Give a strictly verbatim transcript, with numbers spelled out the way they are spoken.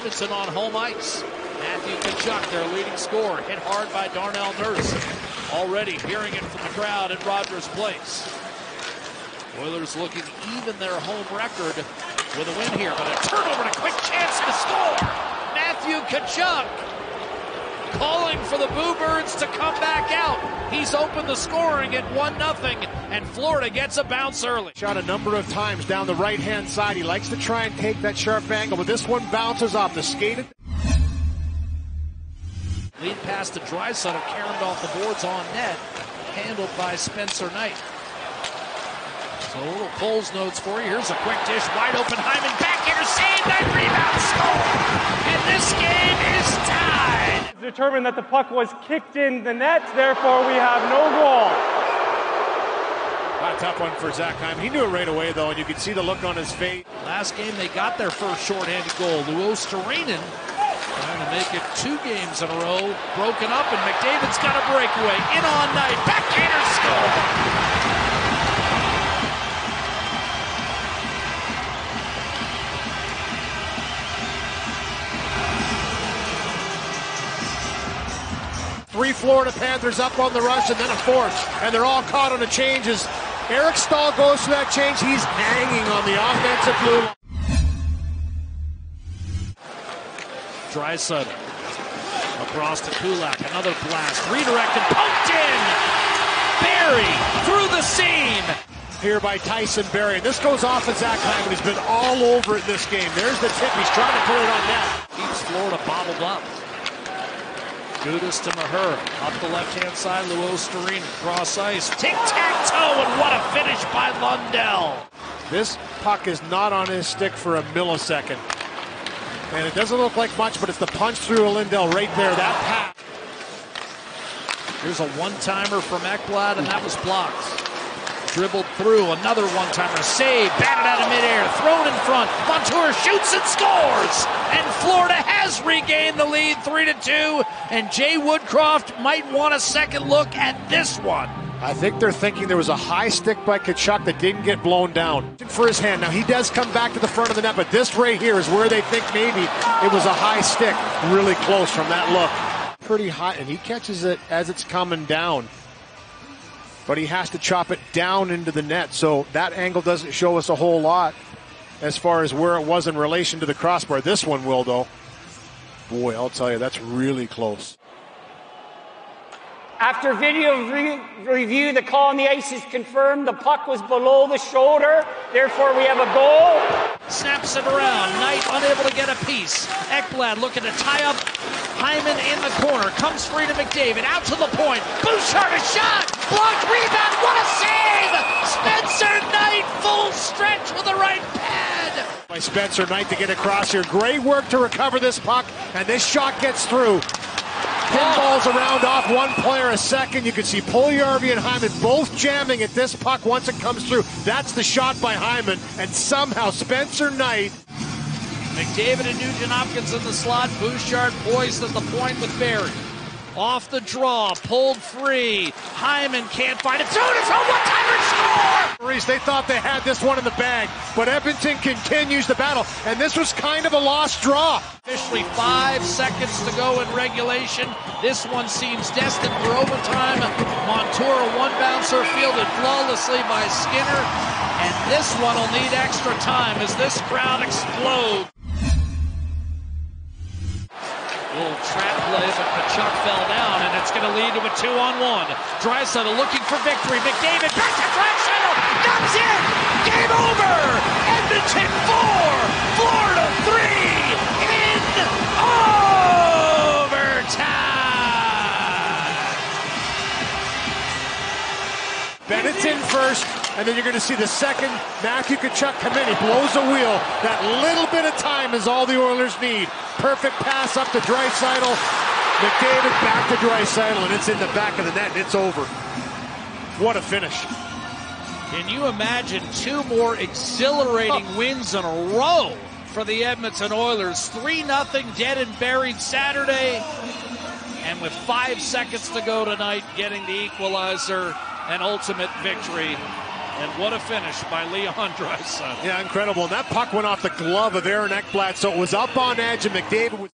Edmonton on home ice. Matthew Tkachuk, their leading scorer, hit hard by Darnell Nurse. Already hearing it from the crowd at Rogers Place. Oilers looking even their home record with a win here, but a turnover and a quick chance to score. Matthew Tkachuk calling for the Bluebirds to come back out. He's opened the scoring at one nothing, and Florida gets a bounce early. Shot a number of times down the right-hand side. He likes to try and take that sharp angle, but this one bounces off the skated. Lead pass to Draisaitl, caromed off the boards on net, handled by Spencer Knight. So a little Coles notes for you. Here's a quick dish, wide open, Hyman back here, save, Knight rebound, score! And this game is tied! Determined that the puck was kicked in the net, therefore we have no goal. A tough one for Zach Hyman. He knew it right away, though, and you could see the look on his face. Last game they got their first shorthanded goal. Luostarinen trying to make it two games in a row. Broken up, and McDavid's got a breakaway. In on Knight, backhander score! Three Florida Panthers up on the rush, and then a fourth, and they're all caught on the changes. Eric Stahl goes for that change. He's hanging on the offensive blue line. Draisaitl across to Kulak, another blast, redirected, poked in. Barry through the seam. Here by Tyson Barrie. This goes off of Zach Hyman. He's been all over it this game. There's the tip. He's trying to put it on net. Keeps Florida bottled up. Gudas to Maher, up the left-hand side, Luostarinen, cross ice, tic-tac-toe, and what a finish by Lundell. This puck is not on his stick for a millisecond. And it doesn't look like much, but it's the punch through Lundell right there, that pass. Here's a one-timer from Ekblad, and that was blocked. Dribbled through, another one-timer, save, batted out of midair, thrown in front, Montour shoots and scores! And Florida has regained the lead three to two, and Jay Woodcroft might want a second look at this one. I think they're thinking there was a high stick by Tkachuk that didn't get blown down. For his hand, now he does come back to the front of the net, but this right here is where they think maybe it was a high stick, really close from that look. Pretty high, and he catches it as it's coming down. But he has to chop it down into the net, so that angle doesn't show us a whole lot as far as where it was in relation to the crossbar. This one will, though. Boy, I'll tell you, that's really close. After video re- review, the call on the ice is confirmed. The puck was below the shoulder, therefore we have a goal. Snaps it around, Knight unable to get a piece. Ekblad looking to tie up Hyman in the corner, comes free to McDavid, out to the point. Bouchard a shot, blocked, rebound, what a save! Spencer Knight full stretch with the right pad. By Spencer Knight to get across here. Great work to recover this puck, and this shot gets through. Pinballs around off one player a second. You can see Puljujarvi and Hyman both jamming at this puck once it comes through. That's the shot by Hyman, and somehow Spencer Knight. McDavid and Nugent-Hopkins in the slot. Bouchard poised at the point with Barrie. Off the draw, pulled free. Hyman can't find it. Through it, a one-timer score! They thought they had this one in the bag, but Edmonton continues the battle, and this was kind of a lost draw. Officially five seconds to go in regulation. This one seems destined for overtime. Montour, one bouncer, fielded flawlessly by Skinner, and this one will need extra time as this crowd explodes. Little trap play, but Tkachuk fell down, and it's going to lead to a two-on-one. Draisaitl looking for victory. McDavid back to Draisaitl. That's it. Game over. Edmonton four, Florida three in overtime. Bennett's in first, and then you're going to see the second Matthew Tkachuk come in. He blows a wheel. That little bit of time is all the Oilers need. Perfect pass up to Draisaitl. McDavid back to Draisaitl, and it's in the back of the net, and it's over. What a finish. Can you imagine two more exhilarating oh. wins in a row for the Edmonton Oilers? three nothing dead and buried Saturday, and with five seconds to go tonight, getting the equalizer, an ultimate victory And what a finish by Leon Draisaitl. Yeah, incredible. And that puck went off the glove of Aaron Ekblad, so it was up on edge, and McDavid was